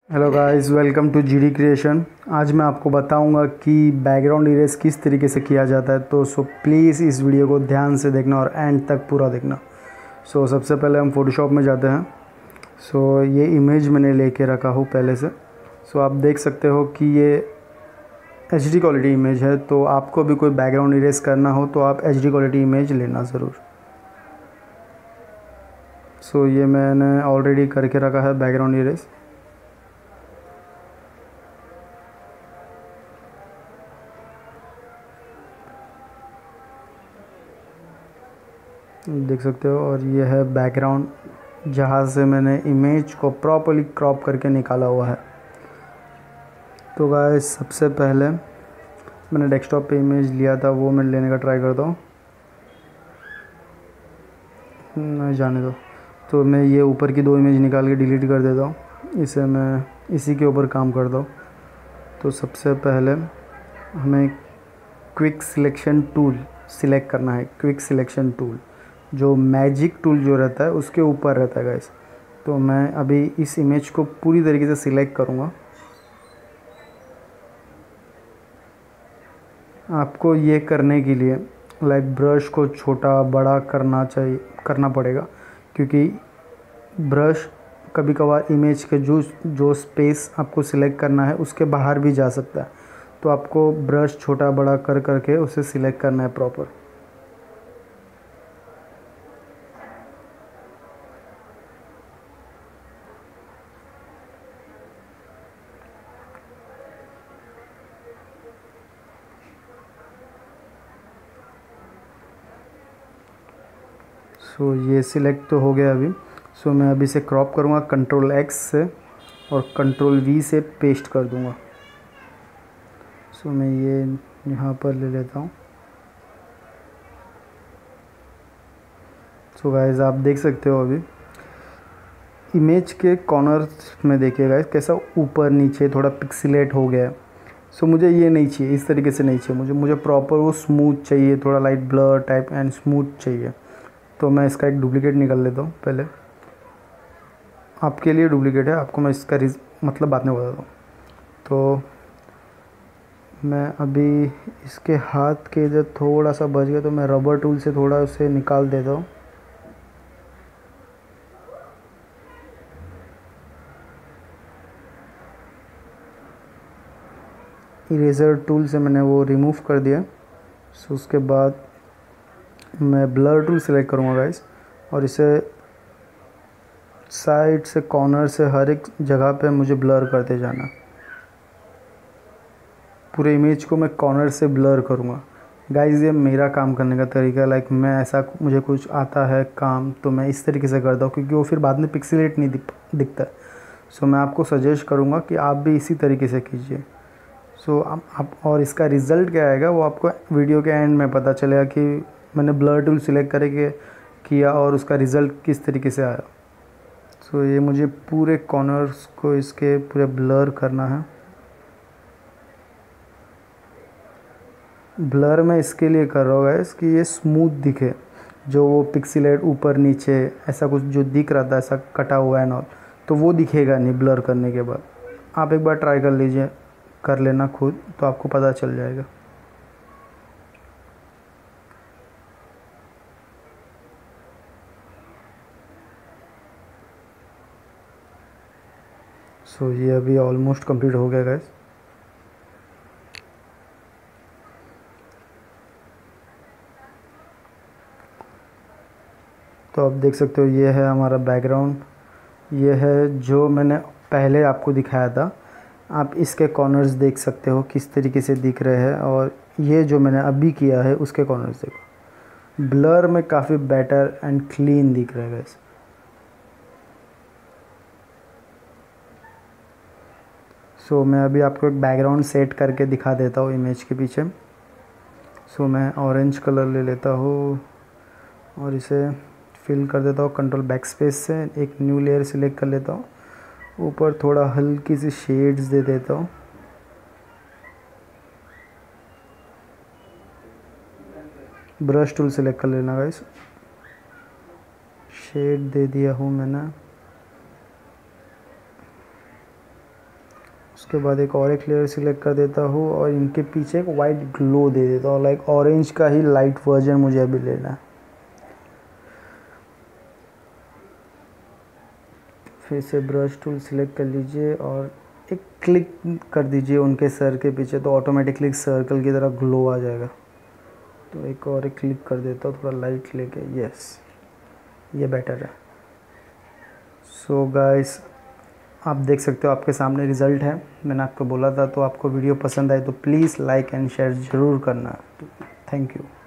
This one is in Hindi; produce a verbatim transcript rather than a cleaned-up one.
Hello guys, welcome to GD creation. आज मैं आपको बताऊंगा कि बैकग्राउंड इरेज किस तरीके से किया जाता है। तो सो प्लीज़ इस वीडियो को ध्यान से देखना और एंड तक पूरा देखना। सो सबसे पहले हम फोटोशॉप में जाते हैं। सो ये इमेज मैंने लेके रखा हूँ पहले से। सो आप देख सकते हो कि ये एच डी क्वालिटी इमेज है। तो आपको भी कोई बैकग्राउंड इरेज करना हो तो आप एच डी क्वालिटी इमेज लेना ज़रूर। सो ये मैंने ऑलरेडी करके रखा है बैकग्राउंड इरेज। देख सकते हो, और ये है बैकग्राउंड जहाँ से मैंने इमेज को प्रॉपर्ली क्रॉप करके निकाला हुआ है। तो गाइस, सबसे पहले मैंने डेस्कटॉप पे इमेज लिया था, वो मैं लेने का ट्राई करता हूँ। नहीं जाने दो। तो मैं ये ऊपर की दो इमेज निकाल के डिलीट कर देता हूँ। इसे मैं इसी के ऊपर काम करता हूँ। तो सबसे पहले हमें क्विक सिलेक्शन टूल सिलेक्ट करना है। क्विक सिलेक्शन टूल जो मैजिक टूल जो रहता है उसके ऊपर रहता है गाइस। तो मैं अभी इस इमेज को पूरी तरीके से सिलेक्ट करूँगा। आपको ये करने के लिए लाइक ब्रश को छोटा बड़ा करना चाहिए करना पड़ेगा, क्योंकि ब्रश कभी कभार इमेज के जो जो स्पेस आपको सिलेक्ट करना है उसके बाहर भी जा सकता है। तो आपको ब्रश छोटा बड़ा कर करके उसे सिलेक्ट करना है प्रॉपर। सो so, ये सिलेक्ट तो हो गया अभी। सो so, मैं अभी से क्रॉप करूँगा कंट्रोल एक्स से और कंट्रोल वी से पेस्ट कर दूँगा। सो so, मैं ये यहाँ पर ले लेता हूँ। सो गाइस, आप देख सकते हो अभी इमेज के कॉर्नर्स में देखिए गाइस कैसा ऊपर नीचे थोड़ा पिक्सेलेट हो गया है। सो so, मुझे ये नहीं चाहिए, इस तरीके से नहीं चाहिए मुझे मुझे प्रॉपर वो स्मूथ चाहिए, थोड़ा light blur type and smooth चाहिए। तो मैं इसका एक डुप्लीकेट निकाल लेता हूँ पहले। आपके लिए डुप्लीकेट है, आपको मैं इसका रिज मतलब बाद में बताता हूँ। तो मैं अभी इसके हाथ के इधर थोड़ा सा बच गया, तो मैं रबर टूल से थोड़ा उसे निकाल देता हूँ। इरेज़र टूल से मैंने वो रिमूव कर दिया। सो उसके बाद मैं ब्लर टूल सेलेक्ट करूँगा गाइस, और इसे साइड से कॉर्नर से हर एक जगह पे मुझे ब्लर करते जाना। पूरे इमेज को मैं कॉर्नर से ब्लर करूँगा गाइस। ये मेरा काम करने का तरीका है। लाइक मैं ऐसा मुझे कुछ आता है काम तो मैं इस तरीके से करता हूँ, क्योंकि वो फिर बाद में पिक्सेलेट नहीं दिख दिखता है। सो मैं आपको सजेस्ट करूँगा कि आप भी इसी तरीके से कीजिए। सो आप, आप और इसका रिज़ल्ट क्या आएगा वो आपको वीडियो के एंड में पता चलेगा कि मैंने ब्लर टूल सिलेक्ट करके किया और उसका रिज़ल्ट किस तरीके से आया। सो so, ये मुझे पूरे कॉर्नर्स को इसके पूरे ब्लर करना है। ब्लर मैं इसके लिए कर रहा हूँ गाइस कि ये स्मूथ दिखे, जो वो पिक्सेलेट ऊपर नीचे ऐसा कुछ जो दिख रहा था ऐसा कटा हुआ है ना, तो वो दिखेगा नहीं ब्लर करने के बाद। आप एक बार ट्राई कर लीजिए, कर लेना खुद, तो आपको पता चल जाएगा। सो so, ये अभी ऑलमोस्ट कंप्लीट हो गया गाइस। तो आप देख सकते हो ये है हमारा बैकग्राउंड। ये है जो मैंने पहले आपको दिखाया था। आप इसके कॉर्नर्स देख सकते हो किस तरीके से दिख रहे हैं, और ये जो मैंने अभी किया है उसके कॉर्नर्स देखो, ब्लर में काफ़ी बेटर एंड क्लीन दिख रहा है गाइस। सो so, मैं अभी आपको एक बैकग्राउंड सेट करके दिखा देता हूँ इमेज के पीछे। सो so, मैं ऑरेंज कलर ले लेता हूँ और इसे फिल कर देता हूँ कंट्रोल बैक स्पेस से। एक न्यू लेयर सिलेक्ट कर लेता हूँ, ऊपर थोड़ा हल्की सी शेड्स दे देता हूँ। ब्रश टूल सेलेक्ट कर लेना गाइस, शेड दे दिया हूँ मैंने। उसके बाद एक और एक लेयर सिलेक्ट कर देता हूँ और इनके पीछे एक वाइट ग्लो दे देता हूँ, लाइक ऑरेंज का ही लाइट वर्जन मुझे अभी लेना है। फिर से ब्रश टूल सिलेक्ट कर लीजिए और एक क्लिक कर दीजिए उनके सर के पीछे, तो ऑटोमेटिकली सर्कल की तरह ग्लो आ जाएगा। तो एक और एक क्लिक कर देता हूँ थोड़ा लाइट लेके, यस ये बेटर है। सो गाइस आप देख सकते हो आपके सामने रिज़ल्ट है, मैंने आपको बोला था। तो आपको वीडियो पसंद आए तो प्लीज़ लाइक एंड शेयर ज़रूर करना। Thank you.